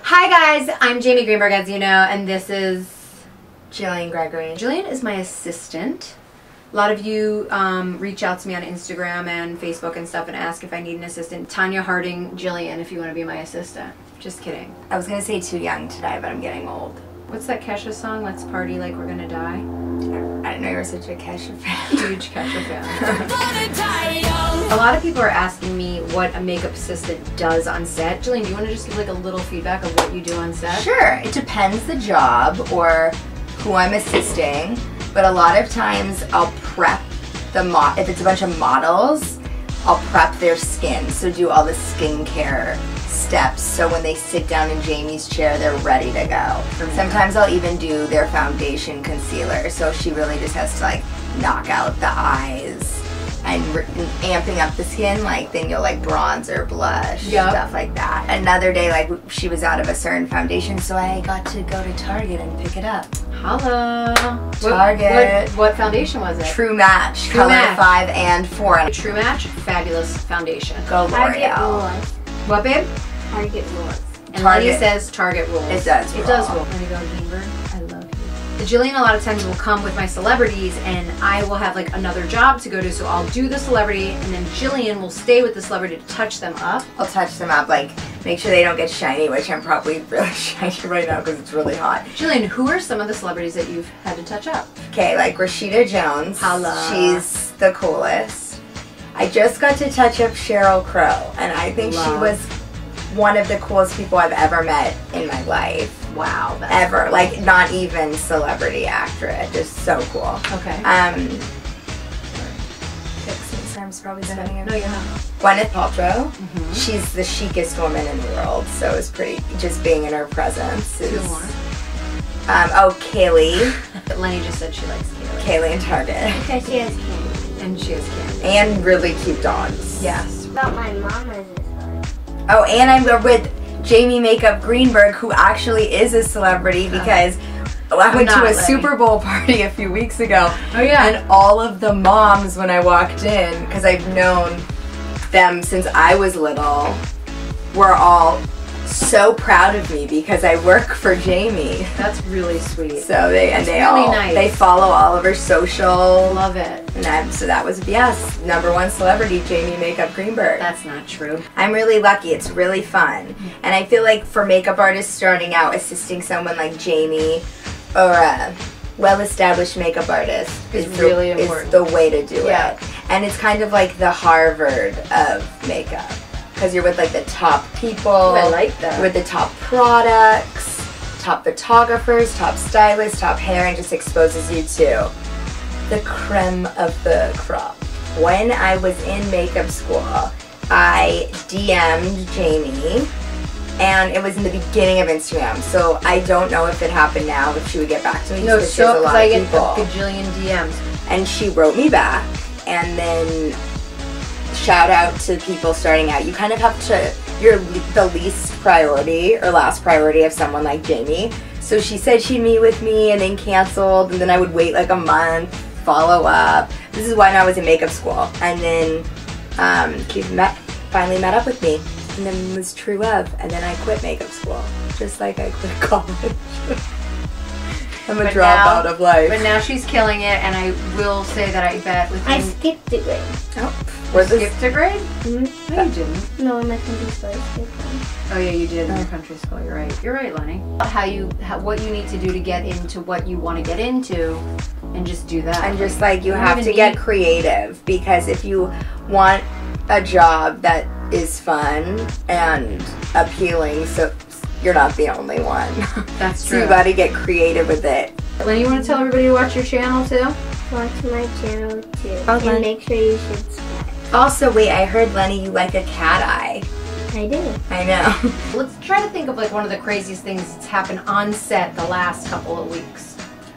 Hi guys, I'm Jamie Greenberg, as you know, and this is Jillian Gregory. Jillian is my assistant. A lot of you reach out to me on Instagram and Facebook and stuff and ask if I need an assistant. Tanya Harding, Jillian, if you want to be my assistant. Just kidding. I was gonna say too young to die, but I'm getting old. What's that Kesha song? Let's party like we're gonna die. I didn't know you were such a Kesha fan. Huge Kesha fan. A lot of people are asking me what a makeup assistant does on set. Jillian, do you want to just give like a little feedback of what you do on set? Sure. It depends the job or who I'm assisting, but a lot of times I'll prep if it's a bunch of models, I'll prep their skin. So do all the skincare steps so when they sit down in Jamie's chair they're ready to go. Sometimes I'll even do their foundation concealer, so she really just has to like knock out the eyes and amping up the skin, like then you'll like bronzer, blush, stuff like that. Another day like she was out of a certain foundation, so I got to go to Target and pick it up. Holla! Target. What foundation was it? True Match, True color Match. 5 and 4. True Match, fabulous foundation. Go Target L'Oreal. rules. What, babe? Target rules. And Target. Lenny says Target rules. It does It rule. does rule. Let me go, Greenberg. I love you. Jillian a lot of times will come with my celebrities and I will have like another job to go to, so I'll do the celebrity and then Jillian will stay with the celebrity to touch them up. I'll touch them up, like make sure they don't get shiny, which I'm probably really shiny right now because it's really hot. Jillian, who are some of the celebrities that you've had to touch up? Okay, like Rashida Jones. Holla. She's the coolest. I just got to touch up Sheryl Crow, and I think she was one of the coolest people I've ever met in my life. Wow. Ever. Like, not even celebrity actress. Just so cool. Okay. I'm probably spending it. No, you're not. Gwyneth Paltrow. She's the chicest woman in the world, so it's pretty, just being in her presence is... Two more. Kaylee. Lenny just said she likes Kaylee. Kaylee and Target. Because she has candy. And she has candy. And really cute dogs. Yes. But my mom is a celebrity. Oh, and I'm with Jamie Makeup Greenberg, who actually is a celebrity because I went to a Super Bowl party a few weeks ago. Oh yeah. And all of the moms when I walked in, because I've known them since I was little, were all so proud of me because I work for Jamie. That's really sweet. So they nice. follow all of her social. Love it. And so that was, yes, #1 celebrity, Jamie Makeup Greenberg. That's not true. I'm really lucky. It's really fun. And I feel like for makeup artists starting out, assisting someone like Jamie or a well-established makeup artist is really important. Is the way to do it. And it's kind of like the Harvard of makeup. Because you're with like the top people. I like that. With the top products, top photographers, top stylists, top hair, and just exposes you to the creme of the crop. When I was in makeup school, I DM'd Jamie, and it was in the beginning of Instagram, so I don't know if it happened now, if she would get back to me. No, so I get a people. gajillion DMs. And she wrote me back, and then shout out to people starting out. You kind of have to, you're the least priority or last priority of someone like Jamie. So she said she'd meet with me and then canceled, and then I would wait like a month, follow up. This is when I was in makeup school. And then she finally met up with me, and then was true love. And then I quit makeup school, just like I quit college. I'm a dropout of life. But now she's killing it, and I will say that I bet within... I skipped a grade. Oh, skipped a grade? No, you didn't. No, in my country school I skipped one. Oh yeah, you did in your country school. You're right. You're right, Lenny. What you need to do to get into what you want to get into, and just do that. And just like you have to get creative, because if you want a job that is fun and appealing, so you're not the only one. That's true. So you got to get creative with it. Lenny, you want to tell everybody to watch your channel too? Watch my channel too. Okay. And make sure you subscribe. Also, wait, I heard, Lenny, you like a cat eye. I do. I know. Let's try to think of like one of the craziest things that's happened on set the last couple of weeks.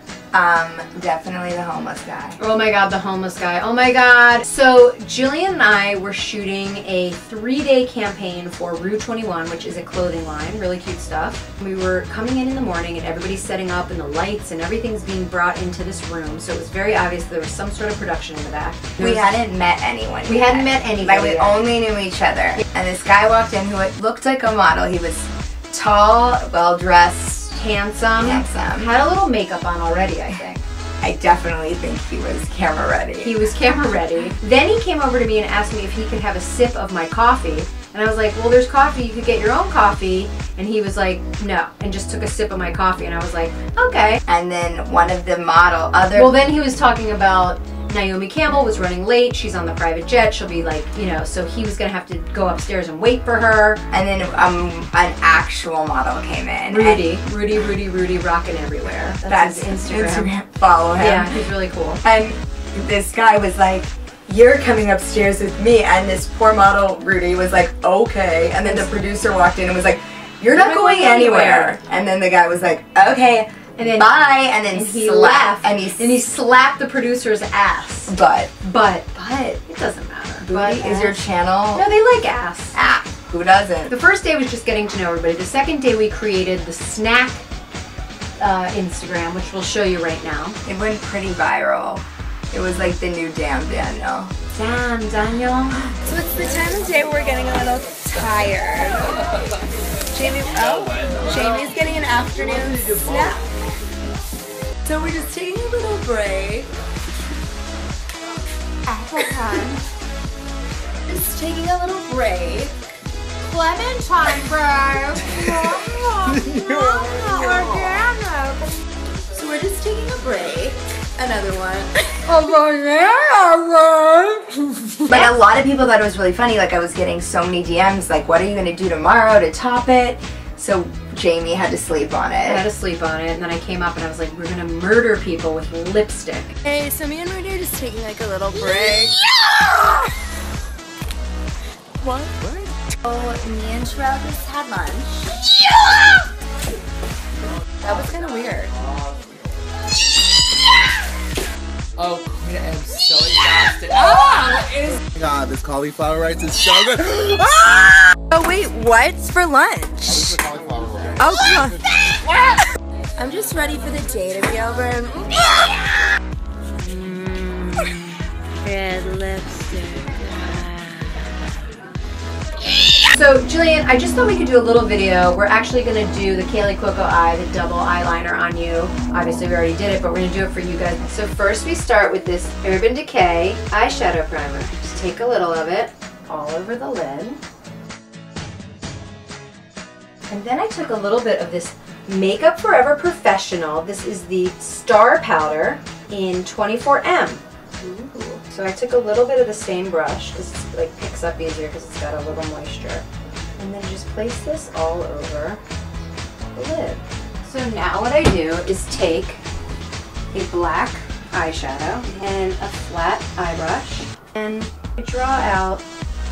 Definitely the homeless guy. Oh my god, the homeless guy. Oh my god. So Jillian and I were shooting a 3-day campaign for Rue 21, which is a clothing line, really cute stuff. We were coming in the morning and everybody's setting up and the lights and everything's being brought into this room, so it was very obvious there was some sort of production in the back. We hadn't met anyone We hadn't met anybody Like, we yet. only knew each other. And this guy walked in who looked like a model. He was Tall, well-dressed, handsome. Had a little makeup on already, I think. I definitely think he was camera ready. He was camera ready. Then he came over to me and asked me if he could have a sip of my coffee. And I was like, well, there's coffee. You could get your own coffee. And he was like, no. And just took a sip of my coffee. And I was like, okay. And then one of the Well, then he was talking about Naomi Campbell was running late. She's on the private jet. She'll be like, you know, so he was going to have to go upstairs and wait for her. And then an actual model came in. Rudy, rocking everywhere. That's his Instagram. Follow him. Yeah, he's really cool. And this guy was like, you're coming upstairs with me. And this poor model, Rudy, was like, okay. And then the producer walked in and was like, you're not going anywhere. And then the guy was like, okay. And then bye, and then he left, and he slapped the producer's ass. But it doesn't matter. Booty is your channel. No, they like ass. Ah, who doesn't? The first day was just getting to know everybody. The second day we created the snack Instagram, which we'll show you right now. It went pretty viral. It was like the new Damn Daniel. Damn Daniel. So it's the time of day where we're getting a little tired. Jamie's getting an afternoon snack. So we're just taking a little break. Apple time. Just taking a little break. Clementine break. Organic. So we're just taking a break. Another one. But a lot of people thought it was really funny. Like I was getting so many DMs like, what are you going to do tomorrow to top it? So Jamie had to sleep on it. I had to sleep on it, and then I came up and I was like, we're gonna murder people with lipstick. Hey, so me and Rudy are just taking like a little break. Yeah! What? So me and Sherelle just had lunch. Yeah! That was kind of weird. Oh, Queen, I am so exhausted. Oh God, this cauliflower rice is so good. Ah! Oh wait, what's for lunch? This is cauliflower rice. Oh God. I'm just ready for the day to be over. Red lipstick. So Jillian, I just thought we could do a little video. We're actually going to do the Kaylee Coco eye, the double eyeliner on you. Obviously we already did it, but we're going to do it for you guys. So first we start with this Urban Decay eyeshadow primer. Just take a little of it all over the lid. And then I took a little bit of this Makeup Forever Professional. This is the Star Powder in 24M. Ooh. So I took a little bit of the same brush because it like picks up easier because it's got a little moisture. And then just place this all over the lid. So now what I do is take a black eyeshadow and a flat eye brush and I draw out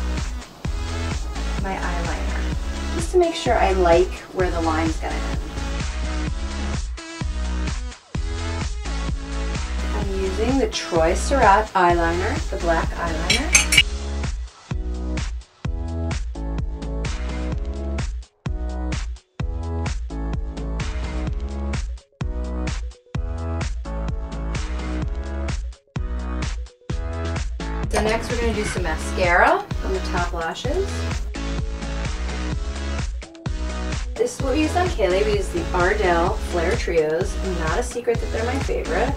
my eyeliner just to make sure I like where the line's gonna end. I'm using the Troy Surratt eyeliner, the black eyeliner. So next we're going to do some mascara on the top lashes. This is what we used on Kaylee. We used the Ardell Flare Trios. Not a secret that they're my favorite.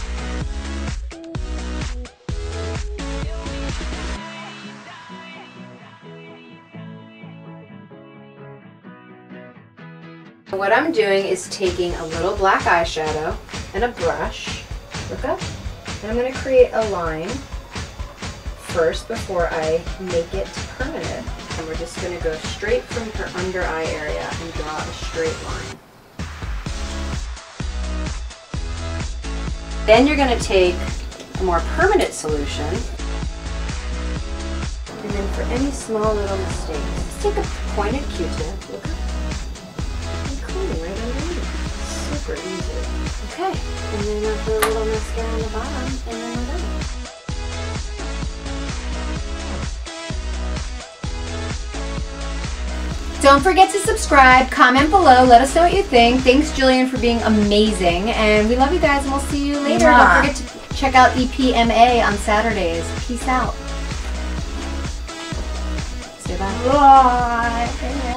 What I'm doing is taking a little black eyeshadow and a brush, look up, and I'm going to create a line first before I make it permanent. And we're just going to go straight from her under eye area and draw a straight line. Then you're going to take a more permanent solution, and then for any small little mistakes, just take a pointed Q-tip, look up, right underneath. Super easy. Okay, and then I'll put a little mascara on the bottom, and then we're done. Don't forget to subscribe, comment below, let us know what you think. Thanks, Jillian, for being amazing, and we love you guys, and we'll see you later. Mwah. Don't forget to check out EPMA on Saturdays. Peace out. Say bye. Bye.